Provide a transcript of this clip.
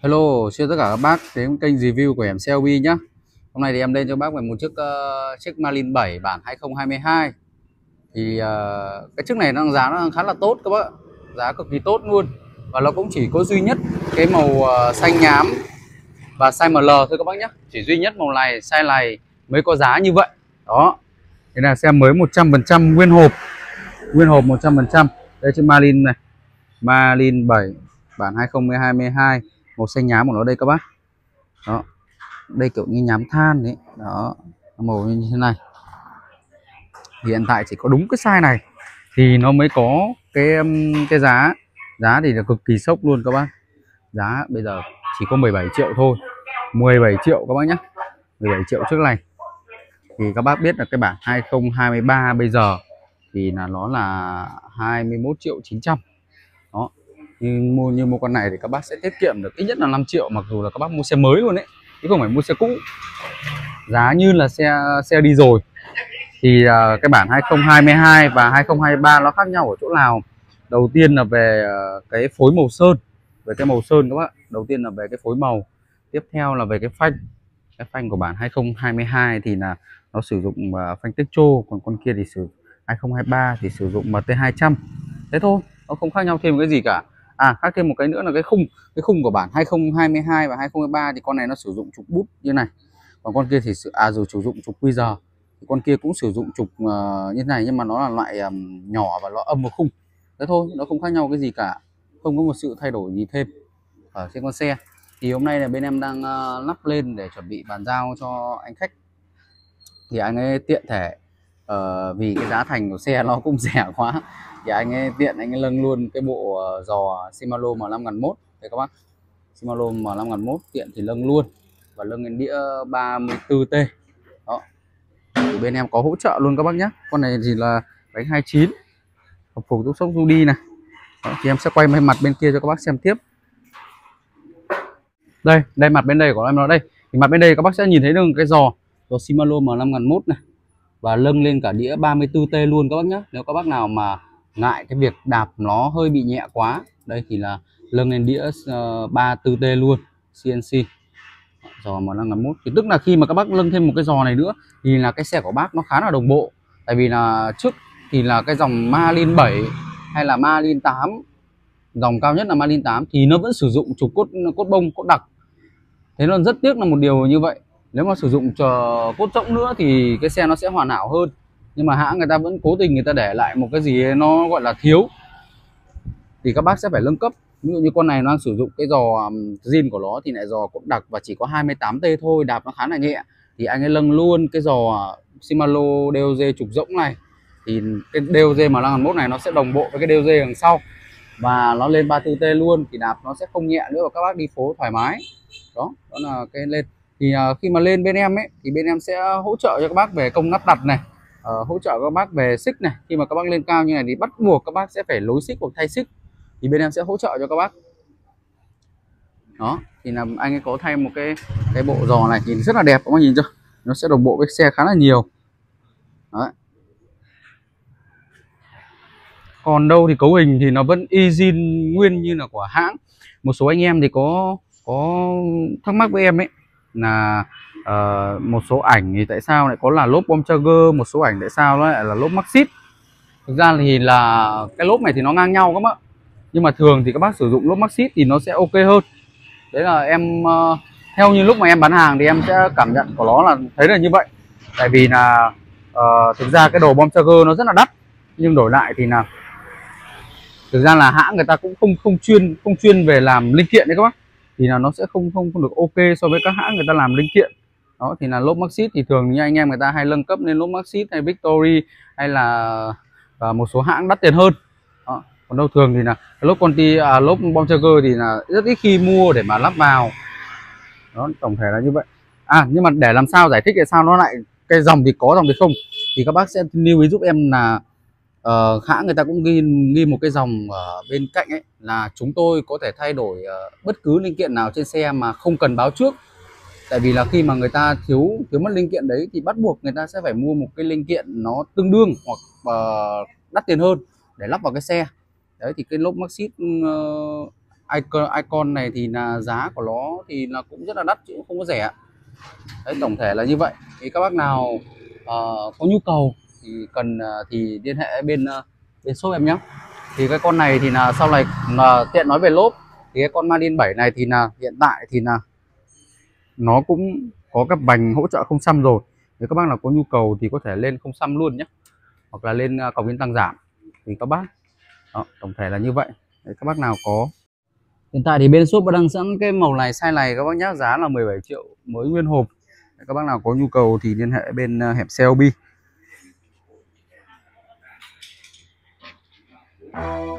Hello, xin tất cả các bác đến kênh review của em Selby nhé. Hôm nay thì em lên cho bác về một chiếc Marlin 7 bản 2022. Thì cái chiếc này giá nó khá là tốt các bác, giá cực kỳ tốt luôn. Và nó cũng chỉ có duy nhất cái màu xanh nhám và size ML thôi các bác nhé. Chỉ duy nhất màu này, size này mới có giá như vậy. Đó. Thế là xe mới 100% nguyên hộp 100%. Đây chiếc Marlin này, Marlin 7 bản 2022, màu xanh nhám của nó đây các bác. Đó, đây kiểu như nhám than đấy. Đó, màu như thế này. Hiện tại chỉ có đúng cái size này thì nó mới có cái giá thì là cực kỳ sốc luôn các bác. Giá bây giờ chỉ có 17 triệu thôi, 17 triệu các bác nhé. 17 triệu trước này thì các bác biết là cái bản 2023 bây giờ thì là nó là 21 triệu 900. Đó, như mua con này thì các bác sẽ tiết kiệm được ít nhất là 5 triệu, mặc dù là các bác mua xe mới luôn đấy chứ không phải mua xe cũ. Giá như là xe đi rồi. Thì cái bản 2022 và 2023 nó khác nhau ở chỗ nào? Đầu tiên là về cái phối màu sơn, về cái màu sơn các bác. Đầu tiên là về cái phối màu, tiếp theo là về cái phanh. Cái phanh của bản 2022 thì là nó sử dụng phanh Techo, còn con kia thì 2023 thì sử dụng MT200. Thế thôi, nó không khác nhau thêm cái gì cả. Khác thêm một cái nữa là cái khung của bản 2022 và 2023 thì con này nó sử dụng trục bút như này, còn con kia thì rồi sử dụng trục QR. Con kia cũng sử dụng trục như này, nhưng mà nó là loại nhỏ và nó âm một khung. Thế thôi, nó không khác nhau cái gì cả, không có một sự thay đổi gì thêm ở trên con xe. Thì hôm nay là bên em đang lắp lên để chuẩn bị bàn giao cho anh khách, thì anh ấy tiện thể vì cái giá thành của xe nó cũng rẻ quá thì anh ấy tiện anh ấy lâng luôn cái bộ giò Shimano M501 đây các bác. Shimano M501 tiện thì lâng luôn, và lâng lên đĩa 34T. Đó, thì bên em có hỗ trợ luôn các bác nhé. Con này thì là bánh 29 hộp phục giúp sốc du đi này. Đó, thì em sẽ quay mặt bên kia cho các bác xem tiếp. Đây mặt bên đây của em nó đây, thì mặt bên đây các bác sẽ nhìn thấy được cái giò Shimano M501 này, và lâng lên cả đĩa 34T luôn các bác nhé. Nếu các bác nào mà ngại cái việc đạp nó hơi bị nhẹ quá, đây thì là lâng lên đĩa 34T luôn, CNC giò M501. Thì tức là khi mà các bác lâng thêm một cái giò này nữa thì là cái xe của bác nó khá là đồng bộ. Tại vì là trước thì là cái dòng Marlin 7 hay là Marlin 8, dòng cao nhất là Marlin 8 thì nó vẫn sử dụng trục cốt bông, cốt đặc. Thế nên rất tiếc là một điều như vậy. Nếu mà sử dụng cốt rỗng nữa thì cái xe nó sẽ hoàn hảo hơn, nhưng mà hãng người ta vẫn cố tình người ta để lại một cái gì nó gọi là thiếu, thì các bác sẽ phải nâng cấp. Ví dụ như con này nó đang sử dụng cái giò zin của nó thì lại giò cốt đặc và chỉ có 28T thôi, đạp nó khá là nhẹ, thì anh ấy lâng luôn cái giò Shimano DOG trục rỗng này. Thì cái DOG M501 này nó sẽ đồng bộ với cái DOG đằng sau, và nó lên 34T luôn, thì đạp nó sẽ không nhẹ nữa và các bác đi phố thoải mái. Đó là cái lên. Thì khi mà lên bên em ấy thì bên em sẽ hỗ trợ cho các bác về công lắp đặt này, hỗ trợ các bác về xích này. Khi mà các bác lên cao như này thì bắt buộc các bác sẽ phải nối xích hoặc thay xích, thì bên em sẽ hỗ trợ cho các bác. Đó, thì là anh ấy có thay một cái bộ giò này nhìn rất là đẹp, các bác nhìn chưa, nó sẽ đồng bộ với xe khá là nhiều. Đấy. Còn đâu thì cấu hình thì nó vẫn y zin nguyên như là của hãng. Một số anh em thì có thắc mắc với em ấy là một số ảnh thì tại sao lại có là lốp bom charger, một số ảnh tại sao nó lại là lốp Maxxis. Thực ra thì là cái lốp này thì nó ngang nhau các bác, nhưng mà thường thì các bác sử dụng lốp Maxxis thì nó sẽ ok hơn. Đấy là em theo như lúc mà em bán hàng thì em sẽ cảm nhận của nó là thấy là như vậy. Tại vì là thực ra cái đồ bom charger nó rất là đắt, nhưng đổi lại thì là thực ra là hãng người ta cũng không chuyên về làm linh kiện đấy các bác, thì là nó sẽ không được ok so với các hãng người ta làm linh kiện. Đó thì là lốp Maxxis thì thường như anh em người ta hay nâng cấp lên lốp Maxxis hay Victory hay là một số hãng đắt tiền hơn. Đó. Còn đâu thường thì là lốp lốp bom charger thì là rất ít khi mua để mà lắp vào. Đó, tổng thể là như vậy. Nhưng mà để làm sao giải thích tại sao nó lại cái dòng thì có dòng thì không, thì các bác sẽ lưu ý giúp em là hãng người ta cũng ghi một cái dòng ở bên cạnh ấy là chúng tôi có thể thay đổi bất cứ linh kiện nào trên xe mà không cần báo trước. Tại vì là khi mà người ta thiếu mất linh kiện đấy thì bắt buộc người ta sẽ phải mua một cái linh kiện nó tương đương hoặc đắt tiền hơn để lắp vào cái xe. Đấy thì cái lốp Maxxis icon này thì là giá của nó thì là cũng rất là đắt chứ không có rẻ. Đấy, tổng thể là như vậy. Thì các bác nào có nhu cầu thì cần thì liên hệ bên shop em nhé. Thì cái con này thì là sau này mà tiện nói về lốp, thì cái con Marlin 7 này thì là hiện tại thì là nó cũng có các bành hỗ trợ không xăm rồi. Nếu các bác nào có nhu cầu thì có thể lên không xăm luôn nhé, hoặc là lên cọc biến tăng giảm thì các bác. Đó, tổng thể là như vậy. Đấy, các bác nào có. Hiện tại thì bên shop đang sẵn cái màu này, size này các bác nhá, giá là 17 triệu mới nguyên hộp. Các bác nào có nhu cầu thì liên hệ bên hẻm Selby.